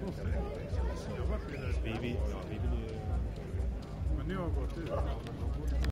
Vivi, ja, Vivi. Men nu har jag gått ut.